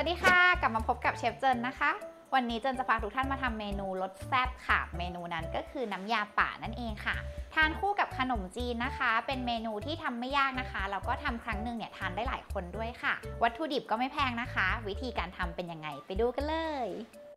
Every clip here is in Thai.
วัสดีค่ะกลับมาพบกับเชฟเจินนะคะวันนี้เจินจะพาทุกท่านมาทำเมนูรสแซ่บค่ะเมนูนั้นก็คือน้ำยาป่านั่นเองค่ะทานคู่กับขนมจีนนะคะเป็นเมนูที่ทำไม่ยากนะคะแล้วก็ทำครั้งหนึ่งเนี่ยทานได้หลายคนด้วยค่ะวัตถุดิบก็ไม่แพงนะคะวิธีการทำเป็นยังไงไปดูกันเลย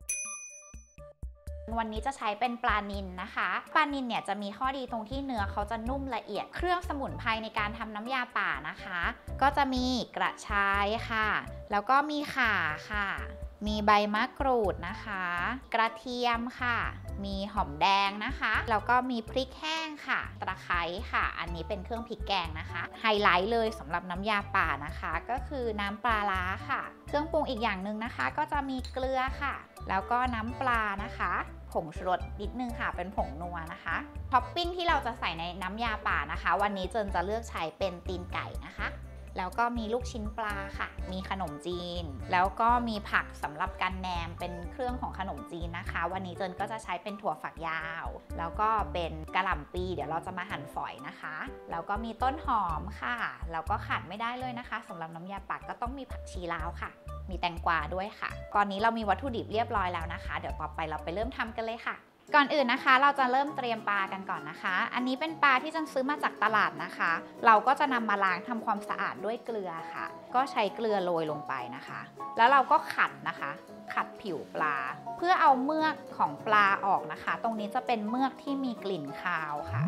วันนี้จะใช้เป็นปลานิลนะคะปลานิลเนี่ยจะมีข้อดีตรงที่เนื้อเขาจะนุ่มละเอียดเครื่องสมุนไพรในการทำน้ำยาป่านะคะก็จะมีกระชายค่ะแล้วก็มีข่าค่ะมีใบมะกรูดนะคะกระเทียมค่ะมีหอมแดงนะคะแล้วก็มีพริกแห้งค่ะตะไคร้ค่ะอันนี้เป็นเครื่องพริกแกงนะคะไฮไลท์เลยสำหรับน้ำยาป่านะคะก็คือน้ำปลาร้าค่ะเครื่องปรุงอีกอย่างหนึ่งนะคะก็จะมีเกลือค่ะแล้วก็น้ำปลานะคะผงชูรสนิดนึงค่ะเป็นผงนัวนะคะท็อปปิ้งที่เราจะใส่ในน้ำยาป่านะคะวันนี้เจินจะเลือกใช้เป็นตีนไก่นะคะแล้วก็มีลูกชิ้นปลาค่ะมีขนมจีนแล้วก็มีผักสำหรับกันแหนมเป็นเครื่องของขนมจีนนะคะวันนี้เจินก็จะใช้เป็นถั่วฝักยาวแล้วก็เป็นกะหล่ำปีเดี๋ยวเราจะมาหั่นฝอยนะคะแล้วก็มีต้นหอมค่ะแล้วก็ขาดไม่ได้เลยนะคะสำหรับน้ำยาป่าก็ต้องมีผักชีลาวค่ะมีแตงกวาด้วยค่ะตอนนี้เรามีวัตถุดิบเรียบร้อยแล้วนะคะเดี๋ยวต่อไปเราไปเริ่มทำกันเลยค่ะก่อนอื่นนะคะเราจะเริ่มเตรียมปลากันก่อนนะคะอันนี้เป็นปลาที่จันซื้อมาจากตลาดนะคะเราก็จะนำมาล้างทำความสะอาดด้วยเกลือค่ะก็ใช้เกลือโรยลงไปนะคะแล้วเราก็ขัดนะคะขัดผิวปลาเพื่อเอาเมือกของปลาออกนะคะตรงนี้จะเป็นเมือกที่มีกลิ่นคาวค่ะ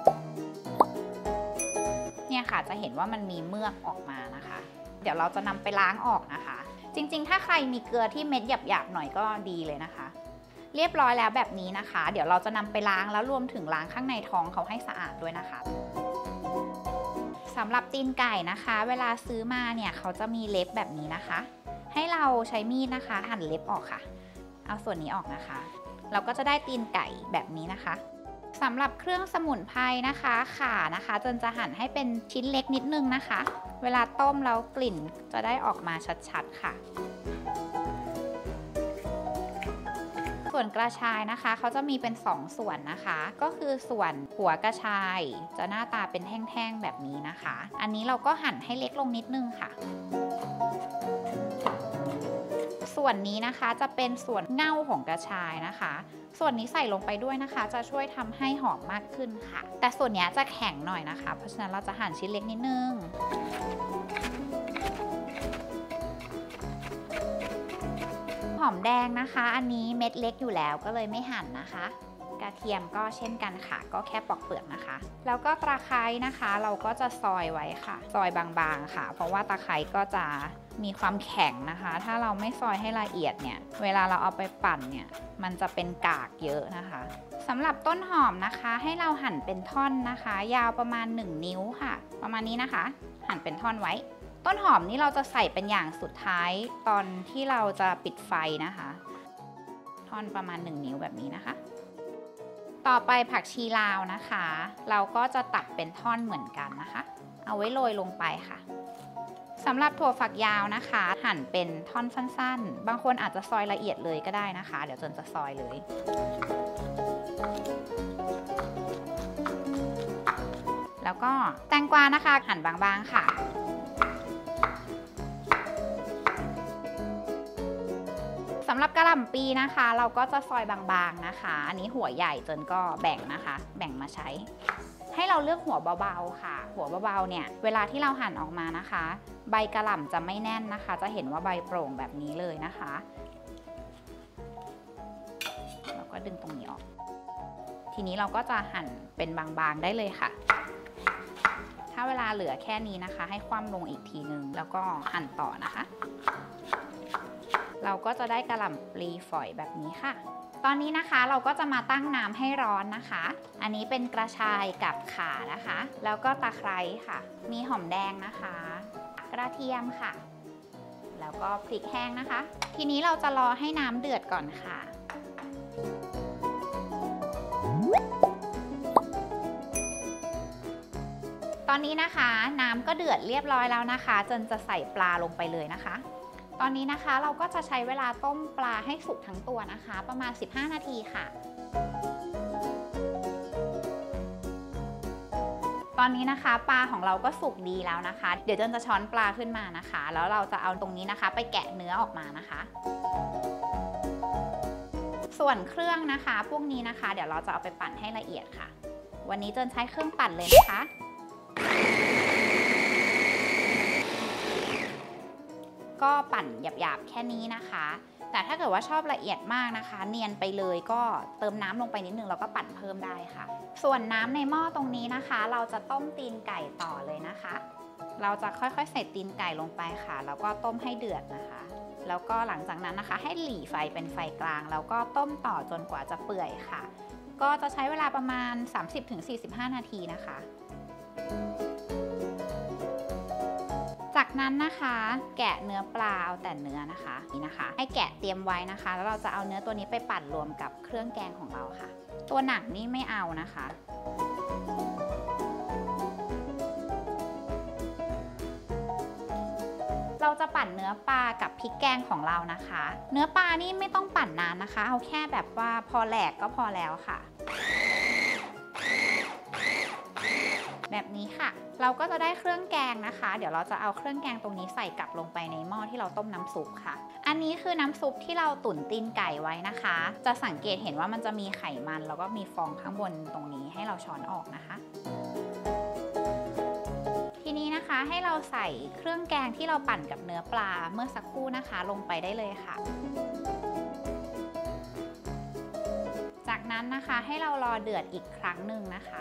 เนี่ยค่ะจะเห็นว่ามันมีเมือกออกมานะคะเดี๋ยวเราจะนำไปล้างออกนะคะจริงๆถ้าใครมีเกลือที่เม็ดหยาบๆหน่อยก็ดีเลยนะคะเรียบร้อยแล้วแบบนี้นะคะเดี๋ยวเราจะนำไปล้างแล้วรวมถึงล้างข้างในท้องเขาให้สะอาดด้วยนะคะสำหรับตีนไก่นะคะเวลาซื้อมาเนี่ยเขาจะมีเล็บแบบนี้นะคะให้เราใช้มีดนะคะหั่นเล็บออกค่ะเอาส่วนนี้ออกนะคะเราก็จะได้ตีนไก่แบบนี้นะคะสำหรับเครื่องสมุนไพรนะคะข่านะคะจนจะหั่นให้เป็นชิ้นเล็กนิดนึงนะคะเวลาต้มแล้วกลิ่นจะได้ออกมาชัดๆค่ะส่วนกระชายนะคะเขาจะมีเป็น2ส่วนนะคะก็คือส่วนหัวกระชายจะหน้าตาเป็นแท่งๆแบบนี้นะคะอันนี้เราก็หั่นให้เล็กลงนิดนึงค่ะส่วนนี้นะคะจะเป็นส่วนเง่าของกระชายนะคะส่วนนี้ใส่ลงไปด้วยนะคะจะช่วยทำให้หอมมากขึ้นค่ะแต่ส่วนนี้จะแข็งหน่อยนะคะเพราะฉะนั้นเราจะหั่นชิ้นเล็กนิดนึงหอมแดงนะคะอันนี้เม็ดเล็กอยู่แล้วก็เลยไม่หั่นนะคะกระเทียมก็เช่นกันค่ะก็แค่ปอกเปลือกนะคะแล้วก็ตะไคร้นะคะเราก็จะซอยไว้ค่ะซอยบางๆค่ะเพราะว่าตะไคร้ก็จะมีความแข็งนะคะถ้าเราไม่ซอยให้ละเอียดเนี่ยเวลาเราเอาไปปั่นเนี่ยมันจะเป็นกากเยอะนะคะสำหรับต้นหอมนะคะให้เราหั่นเป็นท่อนนะคะยาวประมาณ1 นิ้วค่ะประมาณนี้นะคะหั่นเป็นท่อนไว้ต้นหอมนี่เราจะใส่เป็นอย่างสุดท้ายตอนที่เราจะปิดไฟนะคะท่อนประมาณ1 นิ้วแบบนี้นะคะต่อไปผักชีลาวนะคะเราก็จะตัดเป็นท่อนเหมือนกันนะคะเอาไว้โรยลงไปค่ะสำหรับถั่วฝักยาวนะคะหั่นเป็นท่อนสั้นๆบางคนอาจจะซอยละเอียดเลยก็ได้นะคะเดี๋ยวเจินจะซอยเลยแล้วก็แตงกวานะคะหั่นบางๆค่ะสำหรับกะหล่ำปีนะคะเราก็จะซอยบางๆนะคะอันนี้หัวใหญ่จนก็แบ่งนะคะแบ่งมาใช้ให้เราเลือกหัวเบาๆค่ะหัวเบาๆเนี่ยเวลาที่เราหั่นออกมานะคะใบกะหล่ำจะไม่แน่นนะคะจะเห็นว่าใบโปร่งแบบนี้เลยนะคะแล้วก็ดึงตรงนี้ออกทีนี้เราก็จะหั่นเป็นบางๆได้เลยค่ะถ้าเวลาเหลือแค่นี้นะคะให้คว่ำลงอีกทีนึงแล้วก็หั่นต่อนะคะเราก็จะได้กะหล่ำปลีฝอยแบบนี้ค่ะตอนนี้นะคะเราก็จะมาตั้งน้ำให้ร้อนนะคะอันนี้เป็นกระชายกับข่านะคะแล้วก็ตะไคร้ค่ะมีหอมแดงนะคะกระเทียมค่ะแล้วก็พริกแห้งนะคะทีนี้เราจะรอให้น้ำเดือดก่อนค่ะตอนนี้นะคะน้ำก็เดือดเรียบร้อยแล้วนะคะจนจะใส่ปลาลงไปเลยนะคะตอนนี้นะคะเราก็จะใช้เวลาต้มปลาให้สุกทั้งตัวนะคะประมาณ15 นาทีค่ะตอนอนนี้นะคะปลาของเราก็สุกดีแล้วนะคะเดี๋ยวเจนจะช้อนปลาขึ้นมานะคะแล้วเราจะเอาตรงนี้นะคะไปแกะเนื้อออกมานะคะส่วนเครื่องนะคะพวกนี้นะคะเดี๋ยวเราจะเอาไปปั่นให้ละเอียดค่ะวันนี้เจนใช้เครื่องปั่นเลยนะคะก็ปั่นหยาบๆแค่นี้นะคะแต่ถ้าเกิดว่าชอบละเอียดมากนะคะเนียนไปเลยก็เติมน้ำลงไปนิดนึงแล้วก็ปั่นเพิ่มได้ค่ะส่วนน้ำในหม้อตรงนี้นะคะเราจะต้มตีนไก่ต่อเลยนะคะเราจะค่อยๆใส่ตีนไก่ลงไปค่ะแล้วก็ต้มให้เดือดนะคะแล้วก็หลังจากนั้นนะคะให้หลีไฟเป็นไฟกลางแล้วก็ต้มต่อจนกว่าจะเปื่อยค่ะก็จะใช้เวลาประมาณ 30-45 นาทีนะคะจากนั้นนะคะแกะเนื้อปลาเอาแต่เนื้อนะคะนี่นะคะให้แกะเตรียมไว้นะคะแล้วเราจะเอาเนื้อตัวนี้ไปปั่นรวมกับเครื่องแกงของเราค่ะตัวหนังนี่ไม่เอานะคะเราจะปั่นเนื้อปลากับพริกแกงของเรานะคะเนื้อปลานี่ไม่ต้องปั่นนานนะคะเอาแค่แบบว่าพอแหลกก็พอแล้วค่ะแบบนี้ค่ะเราก็จะได้เครื่องแกงนะคะเดี๋ยวเราจะเอาเครื่องแกงตรงนี้ใส่กลับลงไปในหม้อที่เราต้มน้ำซุปค่ะอันนี้คือน้ำซุปที่เราตุ๋นตีนไก่ไว้นะคะจะสังเกตเห็นว่ามันจะมีไขมันแล้วก็มีฟองข้างบนตรงนี้ให้เราช้อนออกนะคะทีนี้นะคะให้เราใส่เครื่องแกงที่เราปั่นกับเนื้อปลาเมื่อสักครู่นะคะลงไปได้เลยค่ะจากนั้นนะคะให้เรารอเดือดอีกครั้งหนึ่งนะคะ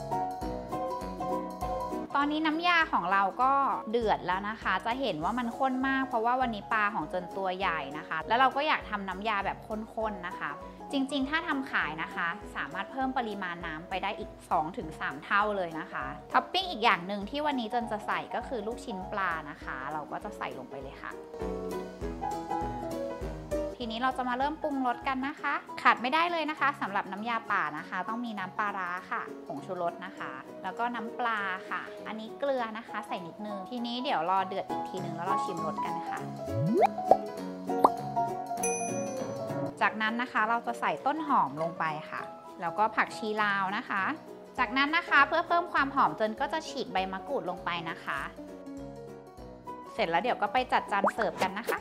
ตอนนี้น้ำยาของเราก็เดือดแล้วนะคะจะเห็นว่ามันข้นมากเพราะว่าวันนี้ปลาของเจนตัวใหญ่นะคะแล้วเราก็อยากทำน้ำยาแบบข้นๆนะคะจริงๆถ้าทำขายนะคะสามารถเพิ่มปริมาณน้ำไปได้อีก 2-3 เท่าเลยนะคะท็อปปิ้งอีกอย่างหนึ่งที่วันนี้เจนจะใส่ก็คือลูกชิ้นปลานะคะเราก็จะใส่ลงไปเลยค่ะทีนี้เราจะมาเริ่มปรุงรสกันนะคะขาดไม่ได้เลยนะคะสำหรับน้ำยาป่านะคะต้องมีน้ำปลาร้าค่ะผงชูรสนะคะแล้วก็น้ำปลาค่ะอันนี้เกลือนะคะใส่นิดนึงทีนี้เดี๋ยวรอเดือดอีกทีนึงแล้วเราชิมรสกันค่ะจากนั้นนะคะเราจะใส่ต้นหอมลงไปค่ะแล้วก็ผักชีลาวนะคะจากนั้นนะคะเพื่อเพิ่มความหอมเจนก็จะฉีกใบมะกรูดลงไปนะคะเสร็จแล้วเดี๋ยวก็ไปจัดจานเสิร์ฟกันนะคะ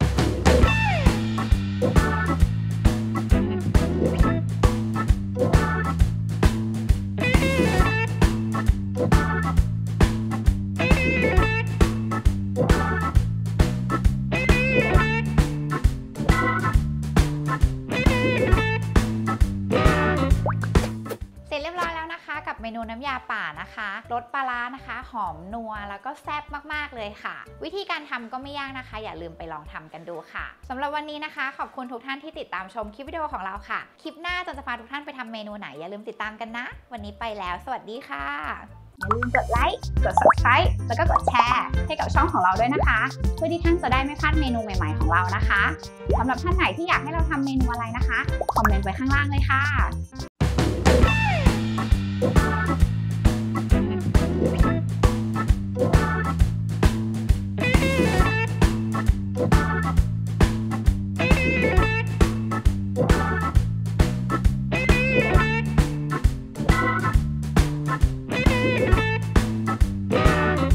กับเมนูน้ำยาป่านะคะรสปลาร้านะคะหอมนัวแล้วก็แซ่บมากๆเลยค่ะวิธีการทำก็ไม่ยากนะคะอย่าลืมไปลองทำกันดูค่ะสำหรับวันนี้นะคะขอบคุณทุกท่านที่ติดตามชมคลิปวิดีโอของเราค่ะคลิปหน้าจะพาทุกท่านไปทำเมนูไหนอย่าลืมติดตามกันนะวันนี้ไปแล้วสวัสดีค่ะอย่าลืมกดไลค์กด Subscribe แล้วก็กดแชร์ให้กับช่องของเราด้วยนะคะเพื่อที่ท่านจะได้ไม่พลาดเมนูใหม่ๆของเรานะคะสำหรับท่านไหนที่อยากให้เราทำเมนูอะไรนะคะคอมเมนต์ไว้ข้างล่างเลยค่ะ